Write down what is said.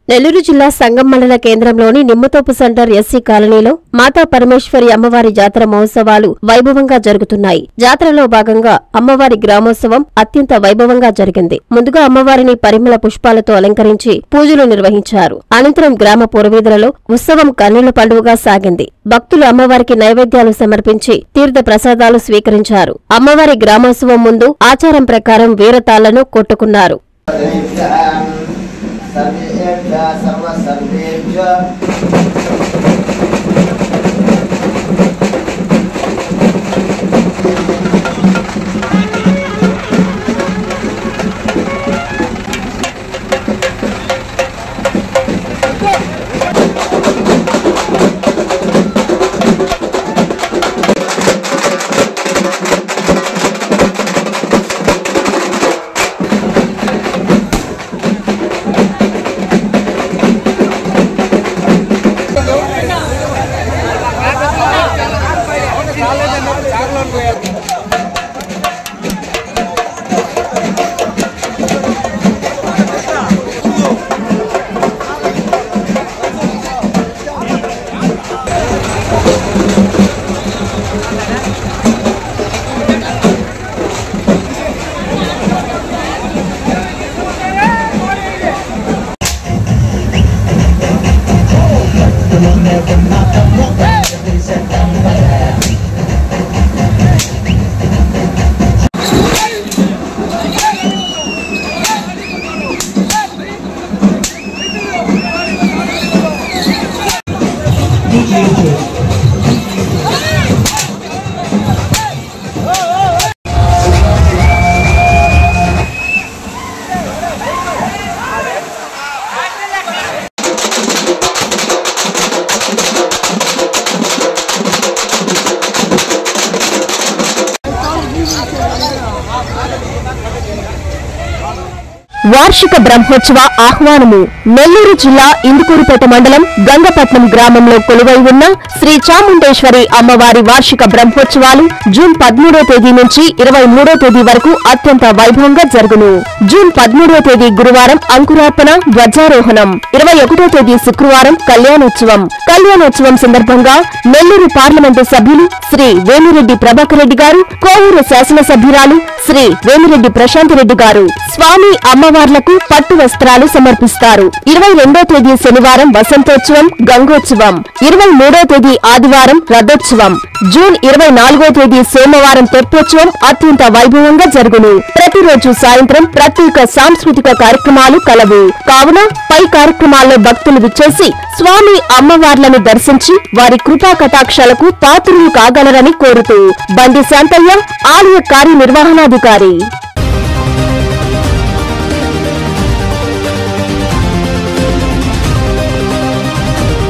నెల్లూరు జిల్లా సంగం మండల కేంద్రంలోని నిమ్మతోపు సెంటర్ ఎస్సీ కాలనీలో మాతా పరమేశ్వరి అమ్మవారి జాతర మహోత్సవాలు వైభవంగా జరుగుతున్నాయి. జాతరలో భాగంగా అమ్మవారి గ్రామోత్సవం అత్యంత వైభవంగా జరిగింది. ముందుగా అమ్మవారిని పరిమళ పుష్పాలతో అలంకరించి పూజలు నిర్వహించారు. అనంతరం గ్రామ పురవీధులలో ఉత్సవం కన్నుల పండుగగా సాగింది. భక్తులు అమ్మవారికి నైవేద్యాలు సమర్పించి తీర్థ ప్రసాదాలు స్వీకరించారు. అమ్మవారి గ్రామోత్సవం ముందు ఆచారం ప్రకారం వీరతాళ్లను కొట్టుకున్నారు. వార్షిక బ్రహ్మోత్సవ ఆహ్వానము. నెల్లూరు జిల్లా ఇందుకూరుపేట మండలం గంగపట్నం గ్రామంలో కొలువై ఉన్న శ్రీ చాముండేశ్వరి అమ్మవారి వార్షిక బ్రహ్మోత్సవాలు జూన్ 13వ తేదీ నుంచి 23వ తేదీ వరకు అత్యంత వైభవంగా జరుగును. జూన్ 13వ తేదీ గురువారం అంకురార్పణ, ధ్వజారోహణం, 21వ తేదీ శుక్రవారం కళ్యాణోత్సవం సందర్భంగా నెల్లూరు పార్లమెంటు సభ్యులు శ్రీ వేమిరెడ్డి ప్రభాకర్ రెడ్డి గారు, కోవూరు శాసనసభ్యురాలు శ్రీ వేమిరెడ్డి ప్రశాంత్ రెడ్డి గారు స్వామి అమ్మవార్లకు పట్టు వస్త్రాలు సమర్పిస్తారు. 22వ తేదీ శనివారం వసంతోత్సవం, గంగోత్సవం, 23వ తేదీ ఆదివారం రథోత్సవం, జూన్ 24వ తేదీ సోమవారం తెప్పోత్సవం అత్యంత వైభవంగా జరుగును. ప్రతిరోజు సాయంత్రం ప్రత్యేక సాంస్కృతిక కార్యక్రమాలు కలవు. కావున పై కార్యక్రమాల్లో భక్తులు విచ్చేసి స్వామి అమ్మవార్లను దర్శించి వారి కృపా కటాక్షాలకు పాత్రులు కాగలరని కోరుతూ బండి శాంతయ్య, ఆలయ కార్యనిర్వహణాధికారి.